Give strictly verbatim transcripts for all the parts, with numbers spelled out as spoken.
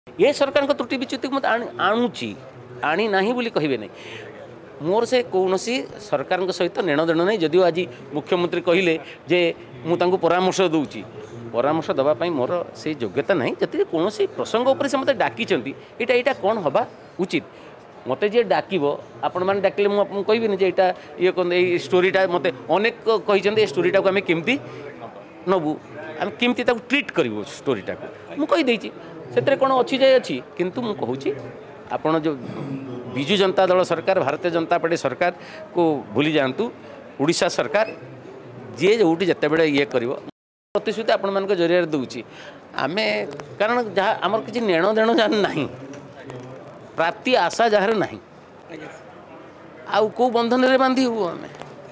ये सरकार को त्रुटि विच्युति मत आणुची आनी नहीं बोली कहबे नहीं मोर से कौन सरकार सहित नेण देण नहीं जदिव आज मुख्यमंत्री कहले जे मुझे परामर्श दूची परामर्श दवापाई मोर से योग्यता नहीं जति कौन प्रसंग उपर से मत डाकी यहाँ यहाँ कौन हवा उचित मत जी डाक आपण मैंने डाकिले मुझे कहबी जे यहाँ ये कौन ये स्टोरीटा मत अनेक कही स्टोरीटा को आम केमती नबू आम केमती ट्रीट करूँ स्टोरीटा को मुझे से कौन अच्छी जाए अच्छी किंतु मुझे कहूँ आपण जो विजु जनता दल सरकार भारतीय जनता पार्टी सरकार को भूली जातु उड़ीसा सरकार जी जो जिते बड़े ये कर प्रतिश्रुति आपण मान जरिया दूची आम कारण जहाँ आम किसी नेण देण जहाँ ना प्राप्ति आशा जार ना आउ कौ बंधन रे बांधी हूँ आम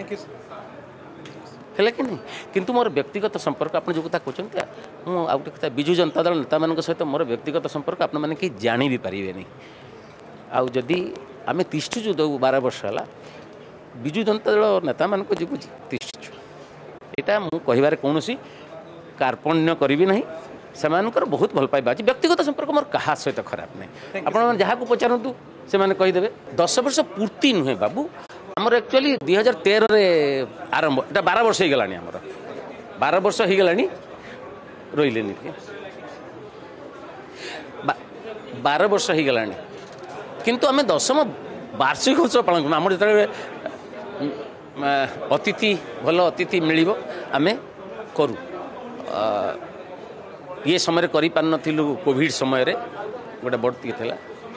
है कि नहीं किंतु मोर व्यक्तिगत संपर्क आप जो कथा कहते मुझे आउ गोटे विजु जनता दल नेता मान सहित मोर व्यक्तिगत संपर्क आप मैंने कहीं जानी भी पारे नहीं आउ जदि आम तिष्ठुचु दो बार वर्ष है विजु जनता दल नेता मान को जीवु तिष्ठुचु यहाँ मुझे कह कौन कार्पण्य करी ना से बहुत भल पाइबा अच्छी व्यक्तिगत संपर्क मोर क्या सहित खराब नहीं आप जहाँ को पचारतु से मैंने कहीदेवे दस वर्ष पूर्ति नुहे बाबू आमर एक्चुअली दुई हजार तेरह आरंभ एटा बारह वर्ष हो गलानी आमर बारह वर्ष हो गलानी रहिले बारह वर्ष हो गलानी किंतु आम दशम वार्षिक उत्सव पालन करूँ आम जो अतिथि भल अतिथि मिल आम करूँ ये समय करि पार नथिलु कोविड समय रे गोटे बड़ती थी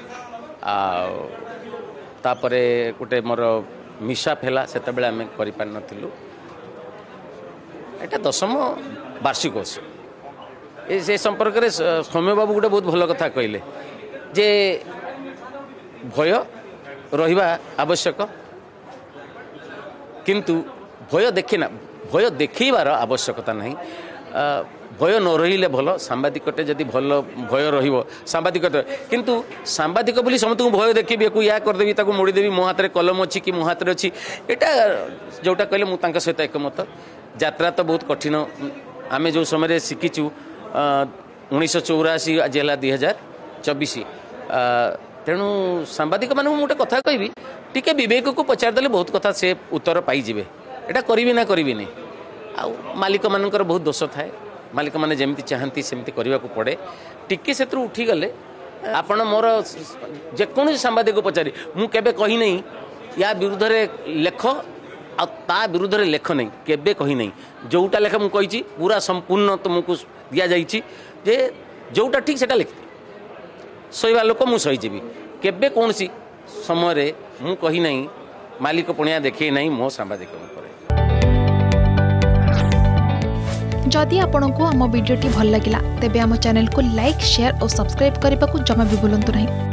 तापरे गोटे मोर मिसाप है से आम कर पार नथिलु एटा दशम वार्षिक उत्सव से संपर्क में सौम्य बाबू गोटे बहुत भल कथा कहले जे भय रहिबा आवश्यक किंतु भय देखना भय देखैबार आवश्यकता नहीं भय न रहिले भल सांबादिकटे जदि भल भय रहिबो सांबादिकटे किंतु सांबादिक बोली समस्त भय देखिबे को या करदेबी ताको मोड़ीदेवी मो हाथ रे कलम अच्छी कि मो हाथ रे अच्छी एटा जोटा कहले मु तांका सहित एकमत यात्रा तो बहुत कठिन आमे जो समय शिखीचु उन्नीस चौराशी आज है दुई हजार चौबीस तेणु सांबादिक मान गोटे कथा कहबी टिके विवेक को पचारदेले बहुत कथा से उत्तर पाइबे एटा करी ना करी नहीं आउ मालिक मानकर बहुत दोष थाए मालिक मैंने जमी चाहती सेमती करने को पड़े टिके से उठीगले आपण मोर जेकोसी सांबादिक पचारि मुझे कही नहीं या विरुद्ध लेख आ विरुद्ध लेख नहीं केबे कही नहीं जोटा लेख मुझे पूरा संपूर्ण तुमको दि जाइए जे जोटा ठीक से लिखते सहीवा लोक मुझे सहीजी केबे कौन सी समय मु कही नहीं मालिक पुणिया देखे नहीं मो सांबादिक जदि आपंक आम भिडी भल लगा तेब आम चैनल को लाइक शेयर और सब्सक्राइब करने को जमा भी भूलु नहीं।